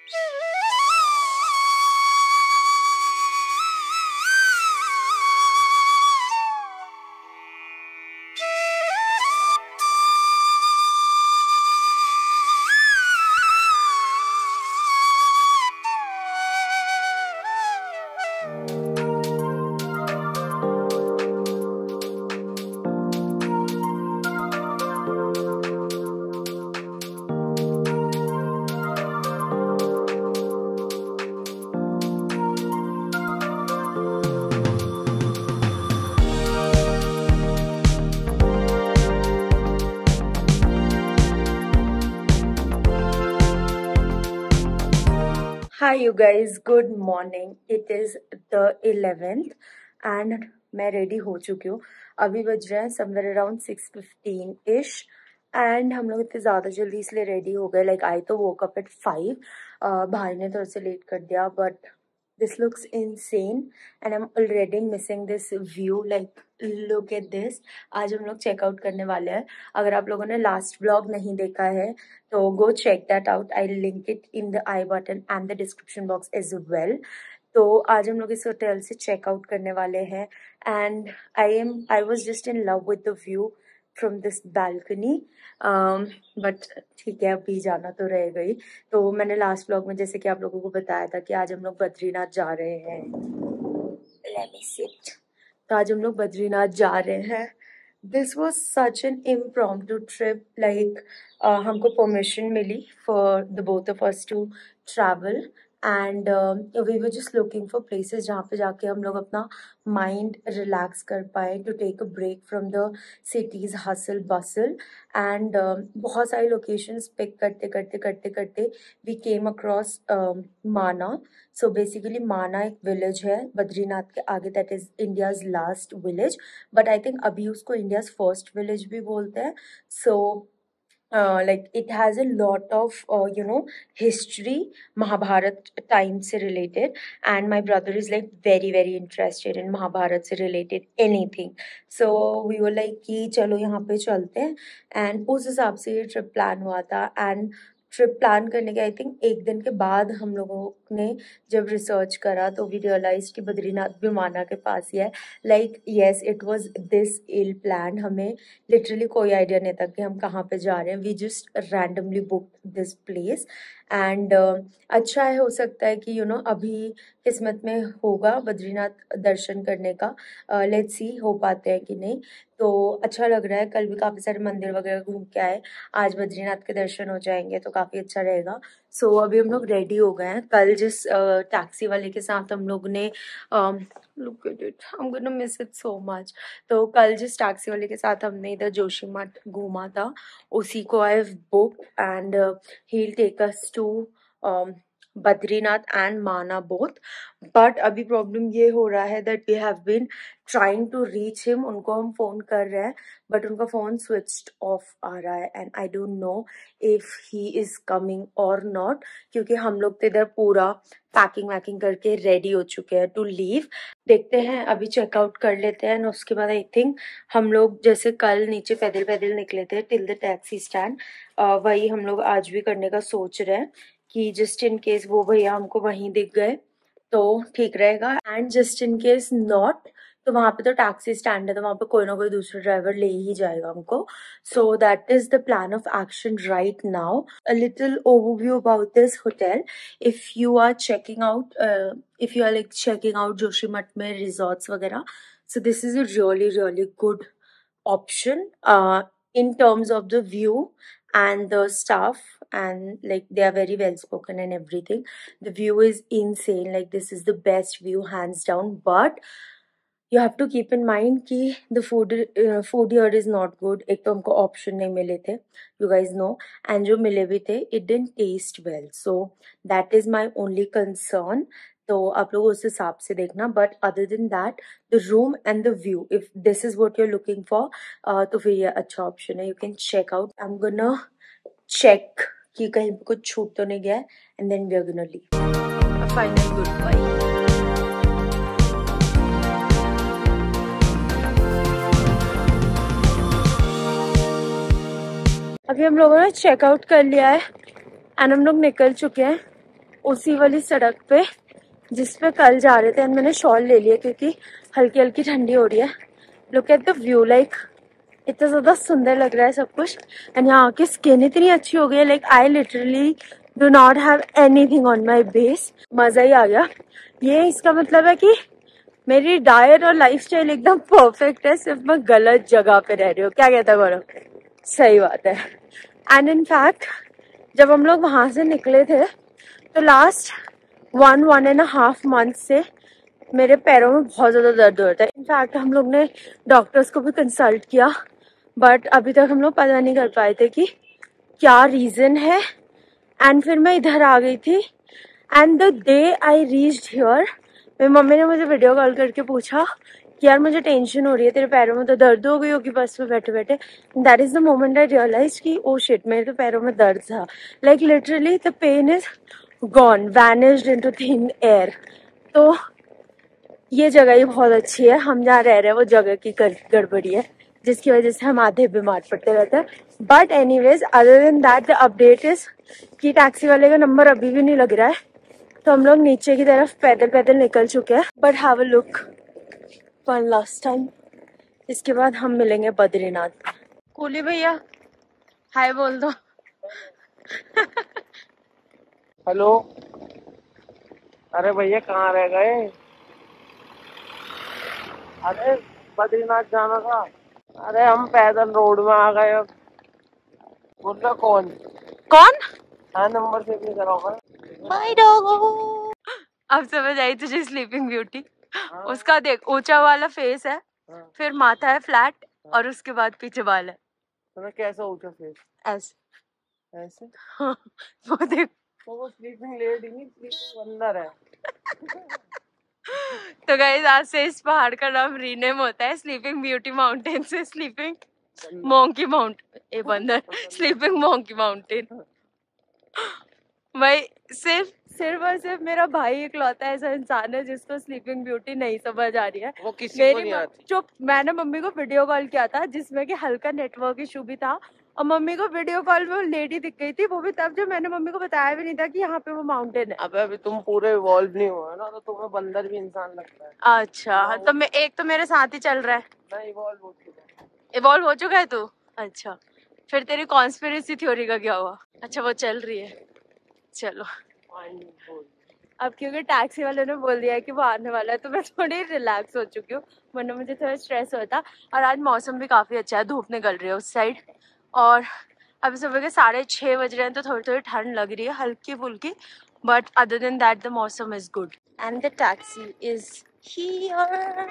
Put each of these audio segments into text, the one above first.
Hi you guys, good morning. It is the 11th and मैं ready हो चुकी हूँ. अभी बज रहे हैं समवेयर अराउंड 6:15 इश एंड हम लोग इतने ज़्यादा जल्दी इसलिए रेडी हो गए. लाइक आई तो वोक अप एट 5. भाई ने थोड़ा सा लेट कर दिया but this looks insane and I am already missing this view. Like look at this. आज हम लोग चेकआउट करने वाले हैं. अगर आप लोगों ने लास्ट व्लॉग नहीं देखा है तो go check that out. I link it in the I button and the description box as well. तो आज हम लोग इस होटल से चेकआउट करने वाले हैं and I was just in love with the view from this balcony. But ठीक है, अभी जाना तो रहेगा ही. तो मैंने लास्ट व्लॉग में जैसे कि आप लोगों को बताया था कि आज हम लोग बद्रीनाथ जा रहे हैं. Let me sit. तो आज हम लोग बद्रीनाथ जा रहे हैं. This was such an impromptu trip. Like हमको परमिशन मिली for the both of us to travel and we were just looking for places जहाँ पे जाके हम लोग अपना माइंड रिलैक्स कर पाए, to take a break from the city's hustle bustle. And बहुत सारी लोकेशंस पिक करते करते करते करते वी केम अक्रॉस माना. सो बेसिकली माना एक विलेज है बद्रीनाथ के आगे, that is India's last village. But I think अभी उसको इंडियाज़ फर्स्ट विलेज भी बोलते हैं. सो like it has a lot of history, Mahabharat time se related, and my brother is like very interested in Mahabharat se related anything. So we were like कि चलो यहाँ पे चलते हैं and उस हिसाब से ये ट्रिप प्लान हुआ था. एंड ट्रिप प्लान करने के आई थिंक एक दिन के बाद हम लोगों ने जब रिसर्च करा तो वी रियलाइज कि बद्रीनाथ भी माना के पास ही है. Like yes, it was this ill plan. हमें लिटरली कोई आइडिया नहीं था कि हम कहाँ पे जा रहे हैं. We just randomly book this place and अच्छा है, हो सकता है कि अभी किस्मत में होगा बद्रीनाथ दर्शन करने का. लेट्स सी हो पाते हैं कि नहीं. तो अच्छा लग रहा है. कल भी काफ़ी सारे मंदिर वगैरह घूम के आए. आज बद्रीनाथ के दर्शन हो जाएंगे तो काफ़ी अच्छा रहेगा. सो अभी हम लोग रेडी हो गए हैं. कल जिस टैक्सी वाले के साथ हम लोग ने look at it, I am gonna miss it so much. तो कल जिस टैक्सी वाले के साथ हमने इधर जोशीमठ घूमा था उसी को I have book and he will take us to Badrinath and Mana both. But अभी प्रॉब्लम ये हो रहा है that we have been trying to reach him. उनको हम फ़ोन कर रहे हैं बट उनका फ़ोन स्विच्ड ऑफ आ रहा है and I don't know if he is coming और नॉट, क्योंकि हम लोग तो इधर पूरा पैकिंग वैकिंग करके रेडी हो चुके हैं टू लीव. देखते हैं, अभी चेकआउट कर लेते हैं. और उसके बाद आई थिंक हम लोग जैसे कल नीचे पैदल पैदल निकले थे टिल द टैक्सी स्टैंड, वही हम लोग आज भी करने का सोच रहे हैं कि जस्ट इन केस वो भैया हमको वहीं दिख गए तो ठीक रहेगा. And just in case not तो वहाँ पे तो टैक्सी स्टैंड है तो वहाँ पे कोई ना कोई दूसरा ड्राइवर ले ही जाएगा हमको. So that is the plan of action right now. A little overview about this hotel. If you are checking out like checking out Joshimath में रिजॉर्ट्स वगैरह, so this is a really good option in terms of the view and the staff, and like they are very well spoken and everything. The view is insane. Like this is the best view hands down. But you have to keep in mind कि the food here is not good. एक तो हमको option नहीं मिले थे, you guys know, and जो मिले भी थे it didn't taste well. So that is my only concern. तो आप लोग उस हिसाब से देखना. But other than that the room and the view, if this is what you are looking for, तो फिर ये अच्छा ऑप्शन है. You can check out. I am gonna check कि कहीं पे कुछ छूट तो नहीं गया है and then we are gonna leave. Final good bye. अभी हम लोगों ने चेकआउट कर लिया है एंड हम लोग निकल चुके हैं. उसी वाली सड़क पे जिस पे कल जा रहे थे। एंड मैंने शॉल ले लिया क्योंकि हल्की हल्की ठंडी हो रही है। Look at the view, like इतना ज्यादा सुंदर लग रहा है सब कुछ। एंड यहाँ की स्किन इतनी अच्छी हो गई है, like I literally do not have anything on my base. मजा ही आ गया। ये इसका मतलब है कि मेरी डाइट और लाइफस्टाइल एकदम परफेक्ट है, सिर्फ मैं गलत जगह पे रह रही हूँ। क्या कहता गौरव? सही बात है। एंड इन फैक्ट जब हम लोग वहां से निकले थे तो लास्ट 1.5 मंथ से मेरे पैरों में बहुत ज्यादा दर्द होता है। इनफैक्ट हम लोग ने डॉक्टर्स को भी कंसल्ट किया, बट अभी तक हम लोग पता नहीं कर पाए थे कि क्या रीजन है। एंड फिर मैं इधर आ गई थी। And the day I reached here, मेरी मम्मी ने मुझे वीडियो कॉल करके पूछा कि यार मुझे टेंशन हो रही है, तेरे पैरों में तो दर्द हो गई होगी बस में बैठे बैठे। That is the moment I realise कि ओ शिट, मेरे तो पैरों में दर्द था। Like literally the pain is gone, vanished into thin air. तो ये जगह ही बहुत अच्छी है। हम जहाँ रह रहे हैं वो जगह की गड़बड़ी है, जिसकी वजह से हम आधे बीमार पड़ते रहते हैं। But anyways, other than that the update is कि टैक्सी वाले का नंबर अभी भी नहीं लग रहा है, तो हम लोग नीचे की तरफ पैदल पैदल निकल चुके हैं। But have a look one last time, इसके बाद हम मिलेंगे बद्रीनाथ। कूली भैया हाय बोल दो। हेलो। अरे भैया कहाँ रह गए? अरे बद्रीनाथ जाना था। अरे हम पैदल रोड में आ गए। अब बोल रहा कौन कौन? हाँ, नंबर सेव नहीं करा होगा। My dog. अब समझ आई तुझे स्लीपिंग ब्यूटी। हाँ। उसका देख, ऊंचा वाला फेस है, हाँ। फिर माथा है फ्लैट, और उसके बाद पीछे बाल है। तो कैसा ऊंचा फेस? ऐसे ऐसे? हाँ, वो देख। तो वो स्लीपिंग लेडी नहीं, स्लीपिंग बंदर है। तो गाइस आज से इस पहाड़ का नाम रीनेम होता है स्लीपिंग ब्यूटी माउंटेन से स्लीपिंग मोंकी माउंटेन। ए बंदर, स्लीपिंग मोंकी माउंटेन। भाई सिर्फ सिर्फ और सिर्फ मेरा भाई इकलौता ऐसा इंसान है जिसको स्लीपिंग ब्यूटी नहीं समझ आ रही है। वो किसी को नहीं आती। चुप, मैंने मम्मी को वीडियो कॉल किया था जिसमें कि हल्का नेटवर्क इशू भी था, और मम्मी को वीडियो कॉल में वो लेडी दिख गई थी, वो भी तब जब मैंने मम्मी को बताया भी नहीं था कि यहाँ पे वो माउंटेन है। अबे अभी तुम पूरे इवॉल्व नहीं हुआ ना, तो तुम्हें बंदर भी इंसान लगता है। अच्छा, तो मैं एक तो मेरे साथ ही चल रहा है। मैं इवॉल्व हो चुका है। इवॉल्व हो चुका है तू? अच्छा, फिर तेरी कॉन्स्पिरेसी थ्योरी का क्या हुआ? अच्छा वो चल रही है, चलो। अब क्योंकि टैक्सी वाले ने बोल दिया है कि वो आने वाला है तो मैं थोड़ी रिलैक्स हो चुकी हूँ, वरना मुझे थोड़ा स्ट्रेस होता। और आज मौसम भी काफ़ी अच्छा है, धूप निकल रही है उस साइड, और अभी सुबह के 6:30 बज रहे हैं, तो थोड़ी थोड़ी ठंड लग रही है हल्की फुल्की, but other than that the mausam is good. And the taxi is here.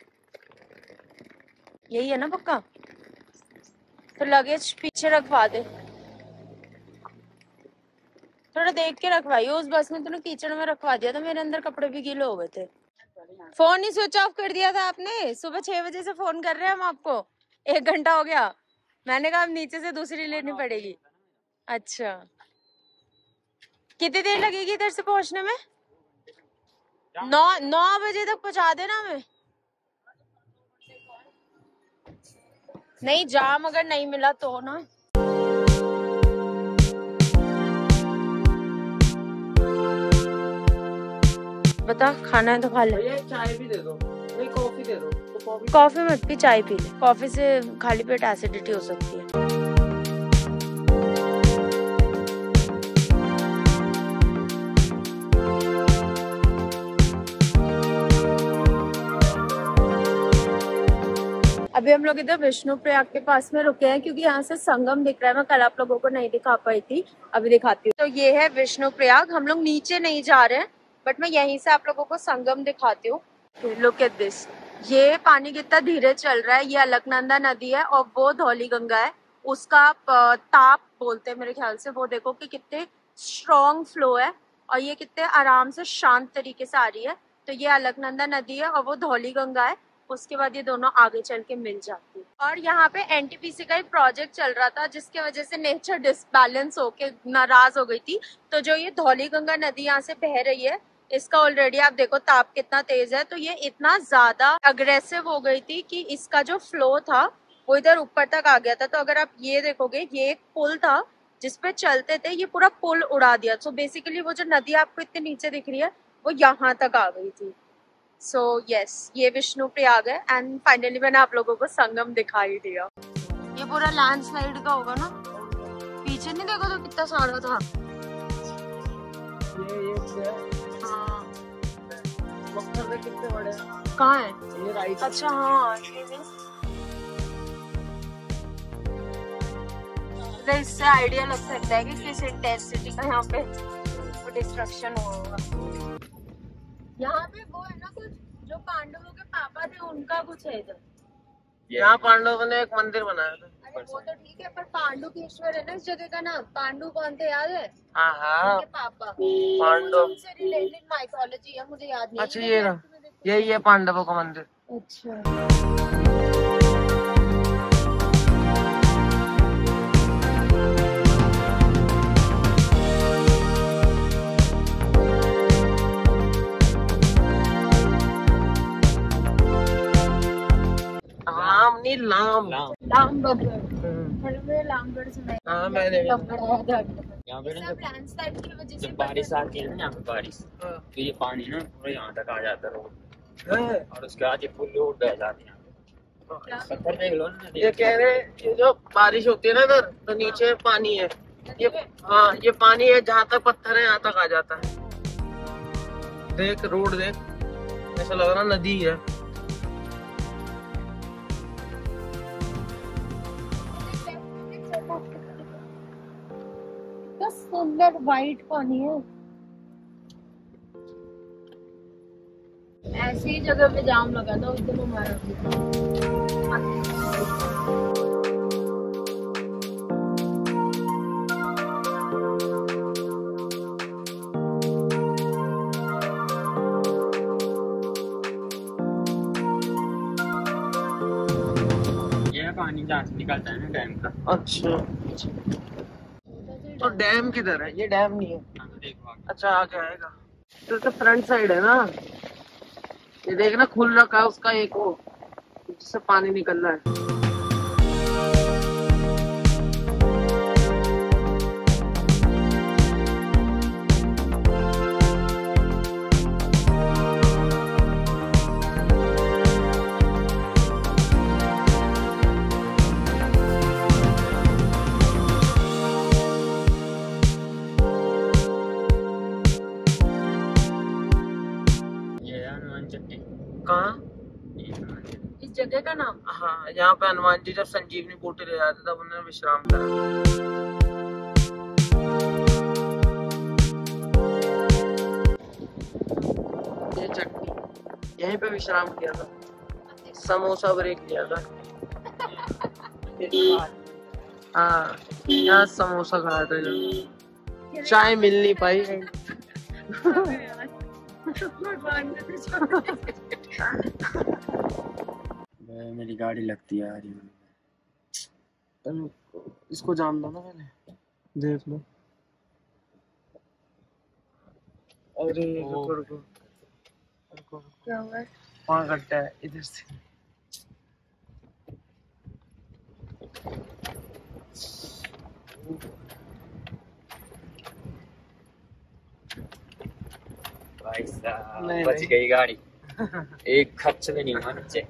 यही है ना पक्का? तो लगेज पीछे रखवा दे, थोड़ा देख के रखवाइए। उस बस में तूने कीचड़ में रखवा दिया था, मेरे अंदर कपड़े भी गीले हो गए थे। फोन ही स्विच ऑफ कर दिया था आपने। सुबह 6 बजे से फोन कर रहे हैं हम आपको, 1 घंटा हो गया। मैंने कहा अब नीचे से दूसरी लेनी पड़ेगी। अच्छा, कितनी देर लगेगी इधर से पहुंचने में? 9 बजे तक पहुंचा देना हमें। नहीं, जाम अगर नहीं मिला तो ना। बता, खाना है तो खा ले। भैया चाय भी दे दो, नहीं कॉफी दे दो। तो कॉफी मत पी, चाय पी ले। कॉफी से खाली पेट एसिडिटी हो सकती है। अभी हम लोग इधर विष्णु प्रयाग के पास में रुके हैं क्योंकि यहाँ से संगम दिख रहा है। मैं कल आप लोगों को नहीं दिखा पाई थी, अभी दिखाती हूँ। तो ये है विष्णु प्रयाग। हम लोग नीचे नहीं जा रहे हैं, बट मैं यहीं से आप लोगों को संगम दिखाती हूँ। लुक एट दिस, ये पानी कितना धीरे चल रहा है। ये अलकनंदा नदी है और वो धौली गंगा है, उसका ताप बोलते हैं मेरे ख्याल से। वो देखो कि कितने स्ट्रॉन्ग फ्लो है और ये कितने आराम से शांत तरीके से आ रही है। तो ये अलकनंदा नदी है और वो धौली गंगा है। उसके बाद ये दोनों आगे चल के मिल जाती है। और यहाँ पे एनटीपीसी का एक प्रोजेक्ट चल रहा था जिसके वजह से नेचर डिसबैलेंस होके नाराज हो गई थी। तो जो ये धौली गंगा नदी यहाँ से बह रही है, इसका ऑलरेडी आप देखो ताप कितना तेज है। तो ये इतना ज्यादा अग्रेसिव हो गई थी कि इसका जो फ्लो था वो इधर ऊपर तक आ गया था। तो अगर आप ये देखोगे, ये एक पुल था जिसपे चलते थे ये पूरा पुल उड़ा दिया। सो बेसिकली वो जो नदी आपको इतने नीचे दिख रही है वो यहाँ तक आ गई थी। सो यस, ये विष्णुप्रयाग है एंड फाइनली मैंने आप लोगों को संगम दिखाई दिया। ये पूरा लैंडस्लाइड का होगा ना, पीछे नहीं देखो तो कितना सारा था। हाँ पत्थर कितने बड़े हैं। कहाँ है? ये राइट। अच्छा हाँ, इससे आइडिया लग सकता है कि किस इंटेंसिटी का यहाँ पे डिस्ट्रक्शन होगा। यहाँ पे वो है ना कुछ जो पांडवों के पापा थे उनका कुछ है इधर। यहाँ पांडवों ने एक मंदिर बनाया था। अरे वो तो ठीक है, पर पांडुकेश्वर है ना इस जगह का नाम। पांडु कौन थे याद है? हाँ हाँ, उनके पापा। पांडव से रिलेटेड माइथोलॉजी है, मुझे याद नहीं। अच्छा ये रहा, यही है पांडवों का मंदिर। अच्छा राम नहीं लाम। लामबगढ़। लामगढ़ सुना है। हाँ मैंने भी। यहाँ पे ना लैंडस्लाइड की वजह से जब बारिश आती है ना, यहाँ पे बारिश, तो ये पानी ना पूरा यहाँ तक आ जाता है रोड, और उसके बाद ये पुल रोड बह जाती है। पत्थर देख लो ना, ये कह रहे ये जो बारिश होती है ना इधर, तो नीचे पानी है। ये हाँ, ये पानी है, जहाँ तक पत्थर है यहाँ तक आ जाता है। देख रोड देख, ऐसा लग रहा नदी है। सुंदर वाइट पानी है। ऐसी जगह पे जाम लगा था उस दिन हमारा। ये पानी जहाँ से निकलता है ना डैम का। अच्छा, तो डैम किधर है? ये डैम नहीं है। देखो अच्छा आगे आएगा तो फ्रंट साइड है ना। ये देखना खुल रखा है उसका एक वो, जिससे पानी निकल रहा है। कहाँ? इस जगह का नाम? हाँ, यहाँ पे हनुमान जी जब संजीवनी बूटी ले जाते तब उन्होंने विश्राम करा। ये चटनी यहीं पे विश्राम किया था, समोसा ब्रेक लिया था। हाँ, यहाँ समोसा खाया था, चाय मिल नहीं पाई। मेरी गाड़ी लगती है यार। इसको जान दो ना, पहले देख लो। अरे रुको रुको रुको, क्या हुआ? वहाँ कट्टा है इधर से। भाई साहब नहीं, बच नहीं। गई गाड़ी। एक खर्च भी नहीं हुआ नीचे।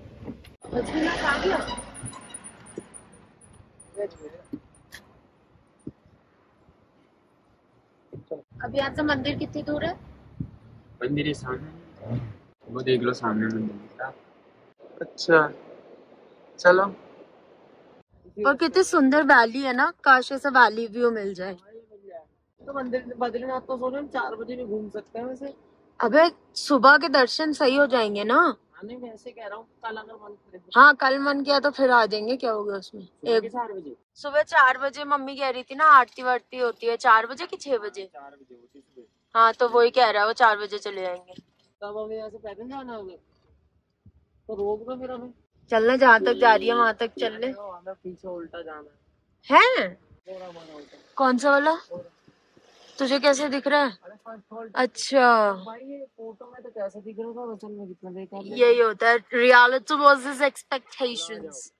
अब यहाँ से मंदिर कितनी दूर है? मंदिर है सामने, वो देख लो सामने मंदिर। अच्छा चलो। और कितनी सुंदर वैली है ना, काश ऐसा वैली व्यू मिल जाए। तो मंदिर बद्रीनाथ तो सोच रहे हम 4 बजे भी घूम सकते हैं वैसे। अबे सुबह के दर्शन सही हो जाएंगे ना। नहीं मैं ऐसे कह रहा हूँ, कल अगर मन करे। हाँ कल मन किया तो फिर आ जाएंगे, क्या होगा उसमें। एक 4 बजे। सुबह 4 बजे मम्मी कह रही थी ना, आरती वारती होती है 4 बजे कि 6 बजे। 4 बजे होती है सुबह। हाँ तो वही कह रहा है, वो 4 बजे चले जाएंगे। तब हमें यहाँ से पैदल जाना होगा, तो रोक दो फिर हमें। चलना जहाँ तक जा रही है वहां तक चल ले। हमें पीछे उल्टा जाना है। थोड़ा माना उल्टा। कौन सा वाला? तुझे कैसे दिख रहा है? अरे फर्स्ट होल्ड। अच्छा भाई ये फोटो में तो कैसे दिख रहा था, असल में कितना बेकार। यही होता है, रियलिटी वर्सेस एक्सपेक्टेशंस।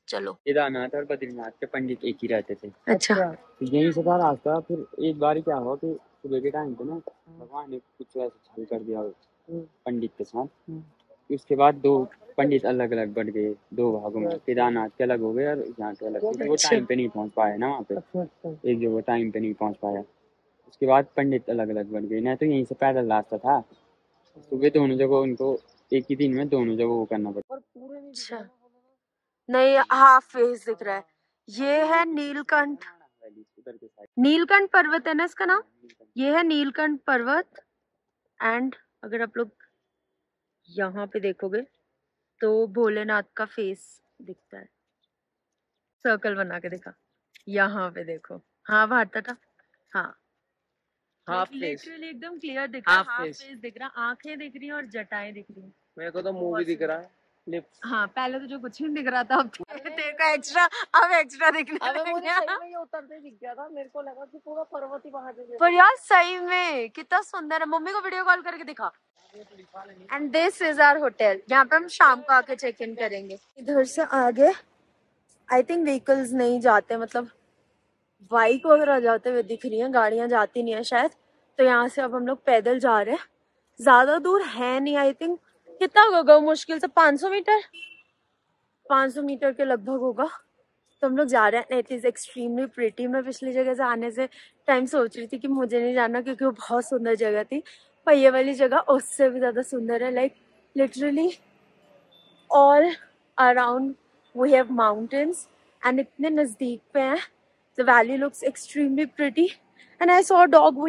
चलो। केदारनाथ और बद्रीनाथ के पंडित एक ही रहते थे। अच्छा। तो यहीं से था रास्ता। फिर एक बार क्या हुआ कि सुबह के टाइम पे ना भगवान ने कुछ ऐसा छल कर दिया पंडित के साथ। उसके बाद दो पंडित अलग अलग बढ़ गए, दो भागों में। केदारनाथ के अलग हो गए और यहाँ के अलग, क्योंकि वो टाइम पे नहीं पहुँच पाए ना वहाँ पे। एक जगह टाइम पे नहीं पहुँच पाया। उसके बाद पंडित अलग अलग बढ़ गए। नहीं तो यहीं से पैदल रास्ता था। सुबह दोनों जगह उनको एक ही दिन में दोनों जगह वो करना पड़ता। अच्छा नहीं, हाफ फेस दिख रहा है। ये है नीलकंठ, नीलकंठ पर्वत है ना इसका नाम। ये है नीलकंठ पर्वत। एंड अगर आप लोग यहाँ पे देखोगे तो भोलेनाथ का फेस दिखता है। सर्कल बना के देखा, यहाँ पे देखो। हाँ भारत था। हाँ हाफ फेस लिटरली एकदम क्लियर दिख रहा है। हाफ फेस दिख रहा, आंखें दिख रही हैं और जटाएं दिख रही हैं। मेरे को तो मुंह भी दिख रहा है, लिप्स। हाँ पहले तो जो कुछ नहीं दिख रहा था, अब तेरे का एक्स्ट्रा, अब एक्स्ट्रा दिखने लग गया। ये उतरते दिख गया था, मेरे को लगा कि पूरा पर्वत ही वहां से। पर यार सही में कितना सुंदर है। मम्मी को वीडियो कॉल करके दिखा। And this is our hotel. यहाँ पे हम शाम को आके चेक इन करेंगे। इधर से आगे आई थिंक व्हीकल्स नहीं जाते, मतलब बाइक वगैरह जाते हुए दिख रही हैं, गाड़ियां जाती नहीं है शायद। तो यहाँ से अब हम लोग पैदल जा रहे हैं। ज्यादा दूर है नहीं, आई थिंक कितना होगा मुश्किल से 500 मीटर, 500 मीटर के लगभग होगा। तो हम लोग जा रहे हैं। It is extremely pretty. मैं पिछली जगह से आने से टाइम सोच रही थी कि मुझे नहीं जाना, क्योंकि वो बहुत सुंदर जगह थी। पर ये वाली जगह उससे भी ज्यादा सुंदर है। Like literally all around we have mountains and इतने नजदीक पे हैं। The valley looks extremely pretty and I saw a dog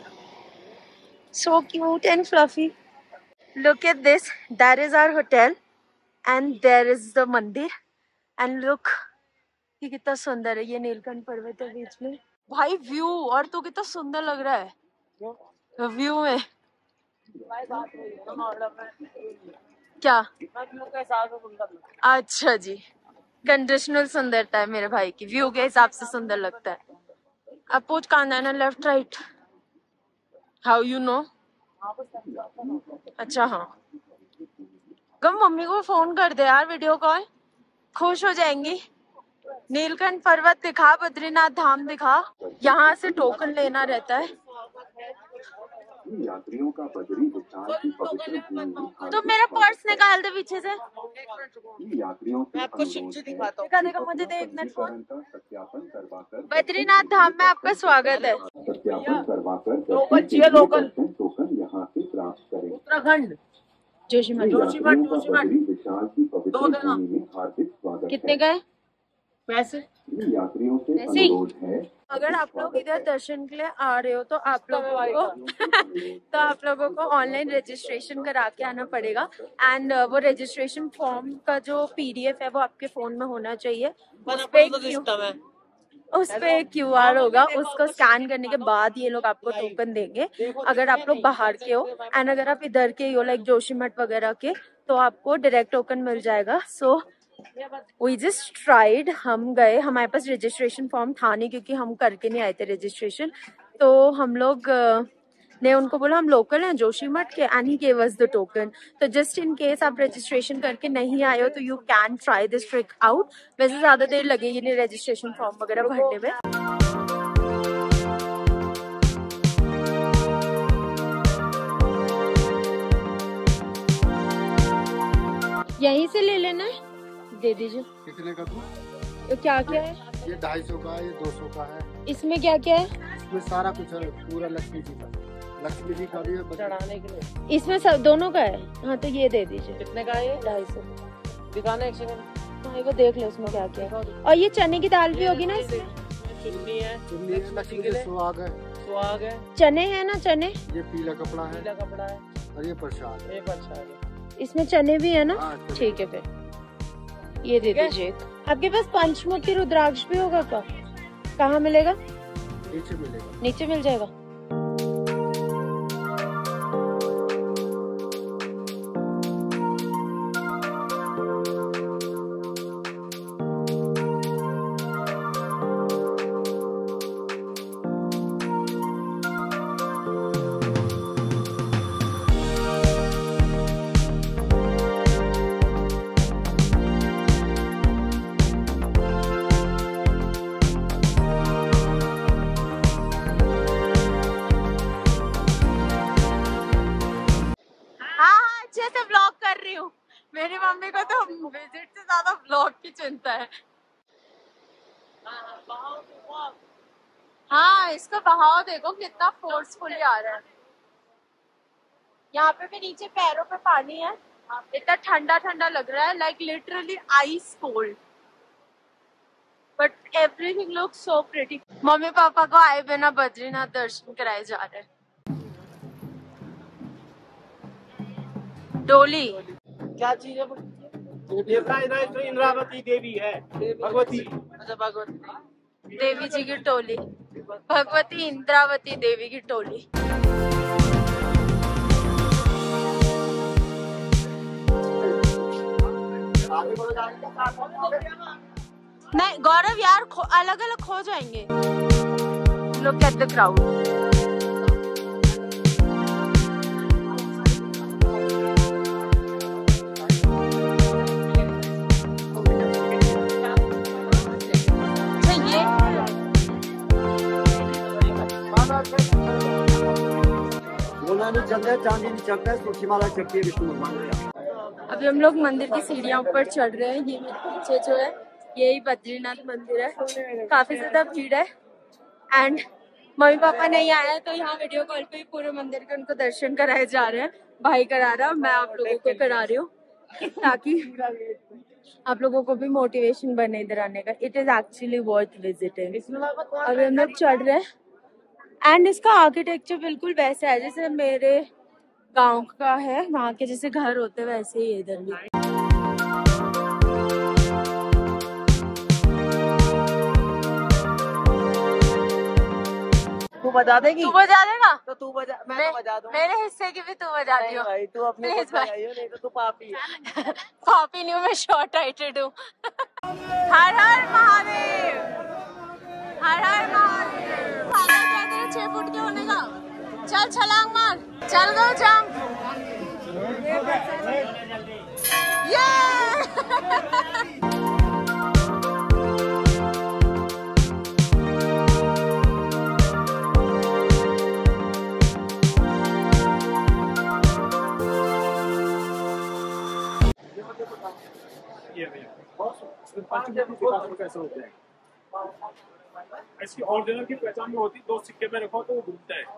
so cute and fluffy. Look at this. That is our hotel and there is the mandir. And look, ये कितना सुंदर है। ये नीलकंठ पर्वत है बीच में। भाई व्यू, और तो कितना सुंदर लग रहा है व्यू में। क्या? अच्छा जी, कंडीशनल सुंदरता है मेरे भाई की, व्यू के हिसाब से सुंदर लगता है। अब पूछ कहाँ जाना, left right? How you know? अच्छा हाँ, कम मम्मी को फोन कर दे यार, वीडियो कॉल, खुश हो जाएंगी। नीलकंठ पर्वत दिखा, बद्रीनाथ धाम दिखा। यहाँ से टोकन लेना रहता है। यात्रियों का बद्री विशाल की पवित्र भूमि। तो मेरा पर्स निकाल दे पीछे से। यात्रियों से आपको शिक्षित दिखाता हूँ। देखा मुझे दे एक मिनट फोन। सत्यापन करवाकर बद्रीनाथ धाम में आपका स्वागत है। सत्यापन करवाकर लोकल चाहिए, लोकल टोकन यहाँ से प्राप्त करें। उत्तराखंड जोशीमठ। विशाल की पवित्र भूमि में हार्दिक स्वागत। कितने गए पैसे? यात्रियों से अनुरोध है, अगर आप लोग इधर दर्शन के लिए आ रहे हो तो आप लोगों को ऑनलाइन रजिस्ट्रेशन करा के आना पड़ेगा। एंड वो रजिस्ट्रेशन फॉर्म का जो PDF है वो आपके फोन में होना चाहिए। उस पे QR होगा, उसको स्कैन करने के बाद ये लोग आपको टोकन देंगे। अगर आप लोग बाहर के हो एंड अगर आप इधर के हो लाइक जोशीमठ वगैरह के, तो आपको डायरेक्ट टोकन मिल जाएगा। So we just tried. हम गए, हमारे पास रजिस्ट्रेशन फॉर्म था नहीं क्योंकि हम करके नहीं आए थे रजिस्ट्रेशन। तो हम लोग ने उनको बोला हम लोकल हैं जोशीमठ के, and he gave us the token. तो जस्ट इन केस आप रजिस्ट्रेशन करके नहीं आए हो तो you can try this trick out. वैसे ज्यादा देर लगेगी नहीं रजिस्ट्रेशन फॉर्म वगैरह भरने में। यहीं से ले लेना है, दे दीजिए। कितने का तू? तो क्या क्या है? ये 250 का है, ये 200 का है। इसमें क्या क्या है? इसमें सारा कुछ है, पूरा लक्ष्मी जी का, लक्ष्मी जी का भी है चढ़ाने के लिए। इसमें सब दोनों का है? हाँ तो ये दे दीजिए। कितने का है ये? 250। दिखाना एक सेकंड। हाँ वो देख लो इसमें क्या क्या है। और ये चने की दाल भी होगी ना इसमें? चुन्नी है, लक्ष्मी जी सुहाग है, सुहाग है, चने है ना? चने, ये पीला कपड़ा है, पीला कपड़ा है और ये प्रसाद है। ये प्रसाद है। इसमें चने भी है ना? हाँ, ठीक है फिर ये दे दीजिए एक। आपके पास पंचमुखी रुद्राक्ष भी होगा क्या? कहाँ मिलेगा? नीचे मिलेगा। नीचे मिल जाएगा। रही हूँ, मेरी मम्मी को तो विजिट से ज्यादा व्लॉग की चिंता है। हाँ, इसका बहाव देखो कितना फोर्सफुली आ रहा है। यहाँ पे भी नीचे पैरों पे पानी है, इतना ठंडा ठंडा लग रहा है, like literally ice cold, but everything look so pretty. Mummy papa को आए बिना बद्रीनाथ दर्शन कराए जा रहे हैं। डोली क्या चीज है? तो इंद्रावती देवी है, भगवती। अच्छा, भगवती देवी जी की टोली, भगवती इंद्रावती देवी की टोली। नहीं गौरव यार, अलग अलग खो जाएंगे। Look at the crowd. चांदनी चलता है, सुशीमाला चलती है, विष्णु भगवान। अभी हम लोग मंदिर की सीढ़ियां ऊपर चढ़ रहे हैं। ये मेरे पीछे जो है यही बद्रीनाथ मंदिर है। काफी ज्यादा भीड़ है एंड मम्मी पापा नहीं आए हैं, तो यहाँ वीडियो कॉल पे ही पूरे मंदिर के उनको दर्शन कराए जा रहे हैं। भाई करा रहा, मैं आप लोगों को करा रही हूँ ताकि आप लोगों को भी मोटिवेशन बने इधर आने का। It is actually worth visiting. अभी हम लोग चढ़ रहे हैं एंड इसका आर्किटेक्चर बिल्कुल वैसा है जैसे मेरे गांव का है, वहाँ के जैसे घर होते वैसे ही इधर भी। तू बजा देगी? तू बजा देगा तो तू बजा, मैं तो बजा दूंगा। मेरे हिस्से की भी तू बजा दियो। भाई तू अपने Please को बजाइयो, नहीं तो तू पापी है। पापी नहीं हूँ मैं, शॉर्ट हाइटेड हूँ। हर हर महादेव, हर हर महादेव। 6 फुट के होने का। चल छलांग मार, चल गो जंप। ये कैसे होते हैं? इसकी ओरिजिनल की पहचान में होती, 2 सिक्के में रखो तो वो घूमता है।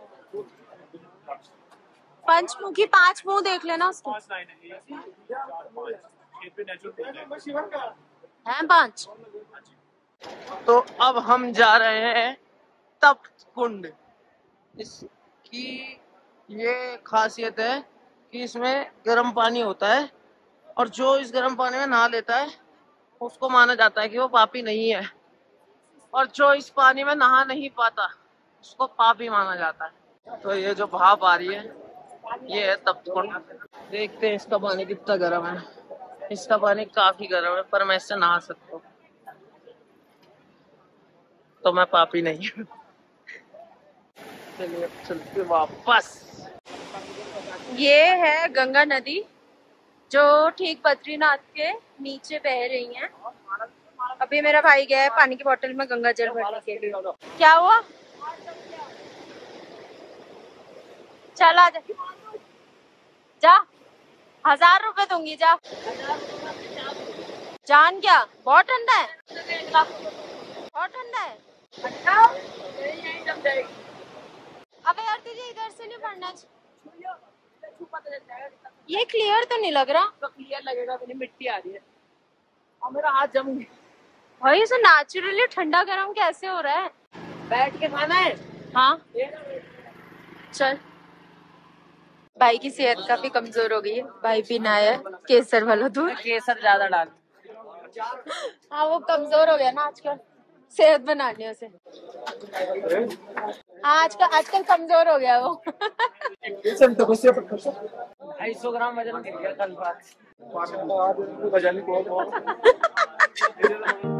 पंचमुखी 5 मुंह देख लेना उसको। 5 लाइन है, 1 2 4 5। खेत पे नेचुरल हैं 5। तो अब हम जा रहे हैं तप्त कुंड। इसकी ये खासियत है कि इसमें गर्म पानी होता है और जो इस गर्म पानी में नहा लेता है उसको माना जाता है कि वो पापी नहीं है, और जो इस पानी में नहा नहीं पाता उसको पापी माना जाता है। तो ये जो भाप आ रही है ये है तप्त कुंड। देखते हैं इसका पानी कितना गर्म है। इसका पानी काफी गर्म है, पर मैं इससे नहा सकता हूँ, तो मैं पापी नहीं हूँ। चलिए चलते वापस। ये है गंगा नदी जो ठीक बद्रीनाथ के नीचे बह रही है। अभी मेरा भाई गया है पानी की बोतल में गंगा जल भरने के लिए। क्या हुआ? चल आ जा, 1000 रुपए दूंगी, जा। जान क्या? बहुत ठंडा है, बहुत ठंडा है। अबे यार तुझे इधर से नहीं पढ़ना। ये क्लियर तो नहीं लग रहा। तो क्लियर लगेगा, मेरी मिट्टी आ रही है और मेरा हाथ जम गया। भाई इसे नेचुरली ठंडा गरम कैसे हो रहा है? बैठ के खाना है। हाँ चल। भाई की सेहत काफी कमजोर हो गई है, भाई पीना है केसर वाला दूध। केसर ज्यादा डाल। हाँ वो कमजोर हो गया ना आजकल, सेहत बनानी है उसे। हाँ आजकल कमजोर हो गया वो। 250 ग्राम वजन गिर गया कल रात।